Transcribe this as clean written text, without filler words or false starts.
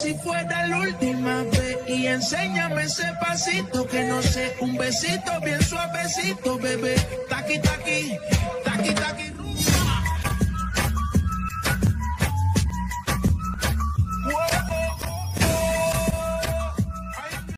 si fuera la última vez y enséñame ese pasito que no sé, un besito bien suavecito, bebé. Taki, taki, taki.